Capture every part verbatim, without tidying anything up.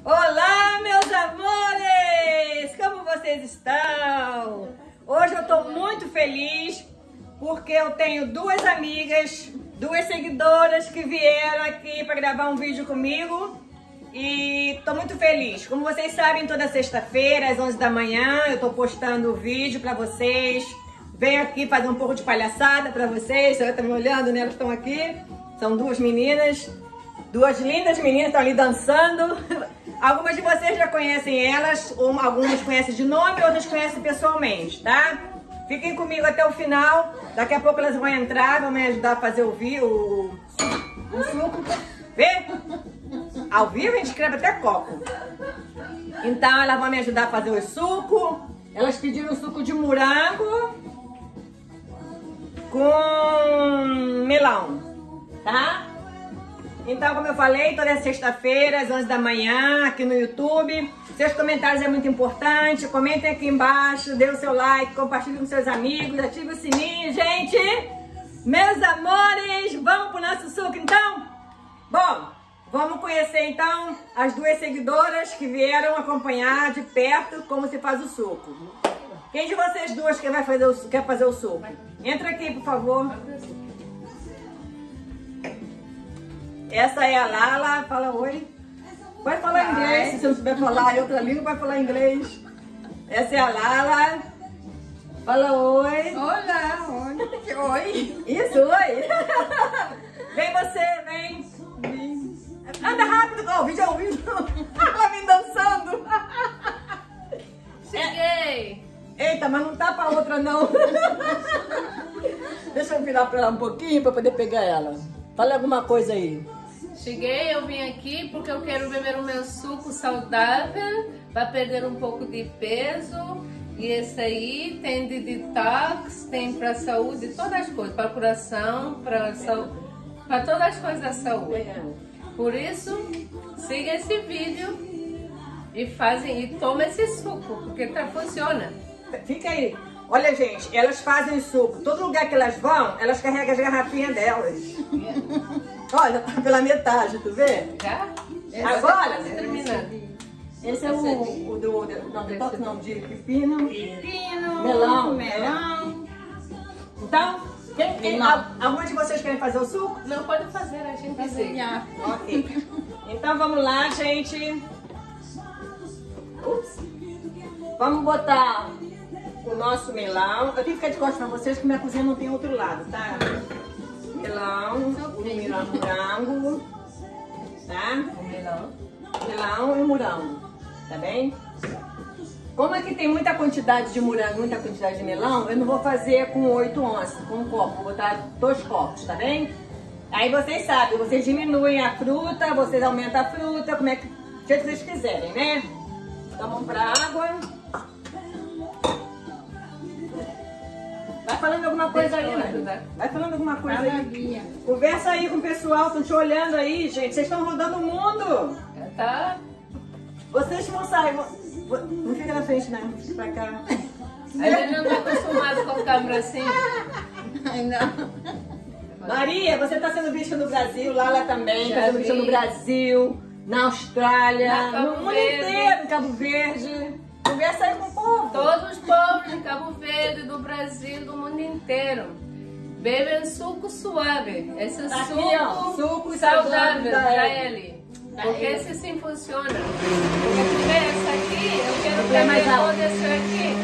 Olá, meus amores! Como vocês estão? Hoje eu tô muito feliz porque eu tenho duas amigas, duas seguidoras que vieram aqui para gravar um vídeo comigo e tô muito feliz. Como vocês sabem, toda sexta-feira às onze da manhã eu tô postando o vídeo para vocês. Venho aqui fazer um pouco de palhaçada para vocês. Você tá me olhando, né? Elas estão aqui. São duas meninas, duas lindas meninas, estão ali dançando. Algumas de vocês já conhecem elas, ou algumas conhecem de nome, outras conhecem pessoalmente, tá? Fiquem comigo até o final. Daqui a pouco elas vão entrar, vão me ajudar a fazer o, vi, o, o suco. Vê? Ao vivo a gente escreve até copo. Então elas vão me ajudar a fazer o suco. Elas pediram suco de morango com melão, tá? Então, como eu falei, toda sexta-feira, às onze da manhã, aqui no YouTube. Seus comentários é muito importante. Comentem aqui embaixo, dê o seu like, compartilhe com seus amigos, ative o sininho, gente. Meus amores, vamos pro nosso suco, então? Bom, vamos conhecer, então, as duas seguidoras que vieram acompanhar de perto como se faz o suco. Quem de vocês duas quer, vai fazer o, quer fazer o suco? Entra aqui, por favor. Essa é a Lala, fala oi. Vai falar inglês, se você não souber falar outra língua, vai falar inglês. Essa é a Lala. Fala oi. Olá, oi. Oi. Isso, oi. Vem você, vem. vem. Anda rápido, ó, o vídeo é o vídeo. Ela vem dançando. Cheguei. Eita, mas não tapa a outra não. Deixa eu virar pra ela um pouquinho pra poder pegar ela. Fala alguma coisa aí. Cheguei, eu vim aqui porque eu quero beber o meu suco saudável para perder um pouco de peso. E esse aí tem de detox, tem para saúde, todas as coisas, para coração, para para todas as coisas da saúde. Por isso, siga esse vídeo e fazem e toma esse suco, porque tá, funciona. Fica aí. Olha, gente, elas fazem suco. Todo lugar que elas vão, elas carregam as garrafinhas delas. Olha, tá pela metade, tu vê? Já? Agora, terminando. Esse é o, o do, não, detox não, de pepino. Pepino, melão. melão. Então, quem, quem, alguma de vocês querem fazer o suco? Não, pode fazer, a gente desenha. Ok. Então vamos lá, gente. Ups. Vamos botar o nosso melão. Eu tenho que ficar de costas pra vocês que minha cozinha não tem outro lado, tá? Melão, o melão, morango, tá? O melão. Melão e morango, tá bem? Como aqui tem muita quantidade de morango, muita quantidade de melão, eu não vou fazer com oito onças, com um copo, vou botar dois copos, tá bem? Aí vocês sabem, vocês diminuem a fruta, vocês aumentam a fruta, como é que, do jeito que vocês quiserem, né? Então vamos pra água. Vai falando alguma coisa aí, né? Vai falando alguma coisa aí. Conversa aí com o pessoal, estão te olhando aí, gente. Vocês estão rodando o mundo. Tá. Vocês vão sair. Não fica na frente, não. Fica pra cá. A gente não está acostumado com câmera assim. Não. Maria, você está sendo vista no Brasil, Lala também está sendo vista no Brasil, na Austrália, na no mundo inteiro, em Cabo Verde. Conversa aí com o povo. Todos os povos de Cabo Verde, do Brasil, do mundo inteiro. Bebem suco suave. Esse Aqui, suco, ó, suco saudável da para ele. ele. Porque esse sim funciona. Porque tu vê essa aqui, eu quero Quer mais beber alto? todo esse aqui.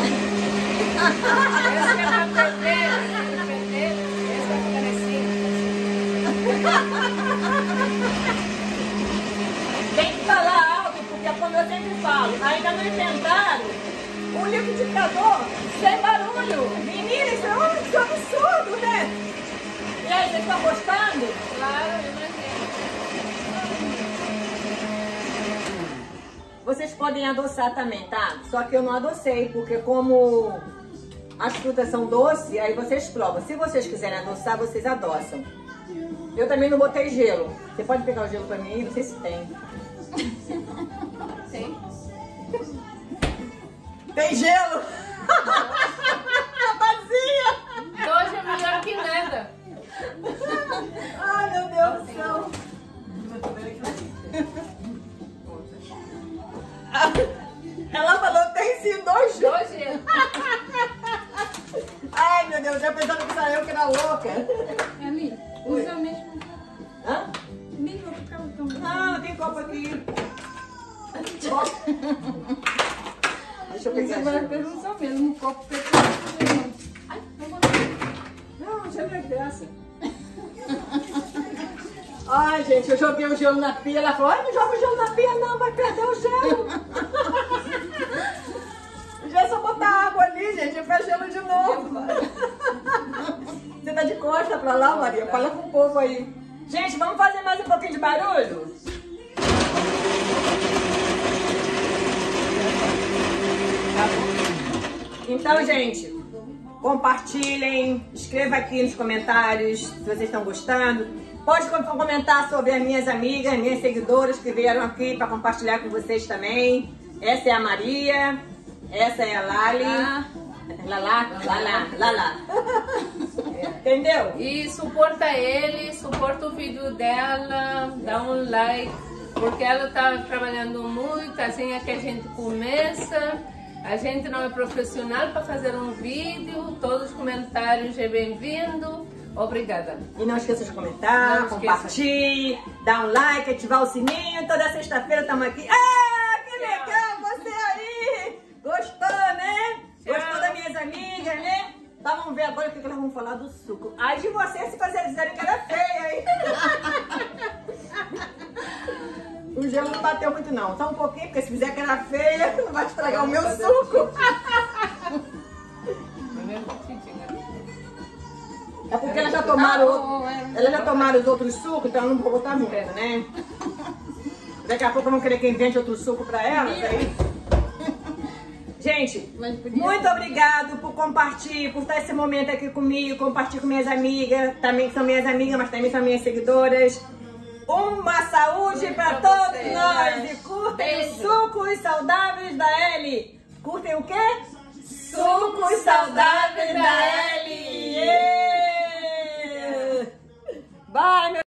Esse que é pra perder, esse que perder, esse vai ficar assim. Tem que falar alto, porque é como eu sempre falo, ainda não inventaram o liquidificador sem barulho. Menina, isso é um, isso é um absurdo, né? E aí, vocês estão gostando? Claro, eu imagino. Vocês podem adoçar também, tá? Só que eu não adocei, porque como as frutas são doces, aí vocês provam. Se vocês quiserem adoçar, vocês adoçam. Eu também não botei gelo. Você pode pegar o gelo pra mim? Não sei se tem. Tem? Tem gelo! Vazia! Hoje é melhor que nada. Ai, meu Deus do céu! Não, tem copo aqui. Copo. Deixa eu pegar. Você vai perguntar mesmo, um copo pra Ai, não vou Não, já não é graça. Ai, gente, eu joguei o gelo na pia. Ela falou, ai, não joga o gelo na pia não, vai perder o gelo. Já é só botar água ali, gente, e faz gelo de novo. Você tá de costa pra lá, Maria? Fala com o povo aí. Gente, vamos fazer mais um pouquinho de barulho? Então, gente, compartilhem, escreva aqui nos comentários se vocês estão gostando. Pode comentar sobre as minhas amigas, minhas seguidoras que vieram aqui para compartilhar com vocês também. Essa é a Maria, essa é a Lali. Lala, Lala, Lala. Entendeu? E suporta ele, suporta o vídeo dela, dá um like, porque ela tá trabalhando muito, assim é que a gente começa. A gente não é profissional para fazer um vídeo, todos os comentários é bem-vindo. Obrigada. E não esqueça de comentar, compartilhe, dar um like, ativar o sininho. Toda sexta-feira estamos aqui. Ah, que legal você aí! Gostou, né? Tchau. Gostou das minhas amigas, né? Então vamos ver agora o que elas vão falar do suco. Ai de vocês se fazerem dizerem que era feia, hein? O gelo não bateu muito não, só um pouquinho, porque se fizer que era feia, não vai estragar o meu suco. É porque elas já tomaram, outro, elas já tomaram os outros sucos, então eu não vou botar muito, né? Daqui a pouco vão querer que invente outro suco pra elas, aí... Gente, muito obrigado por compartilhar, por estar esse momento aqui comigo, compartilhar com minhas amigas, também que são minhas amigas, mas também são minhas seguidoras. Uma saúde para todos você, nós e curtem os sucos saudáveis da Eli. Curtem o quê? Sucos saudáveis da Eli.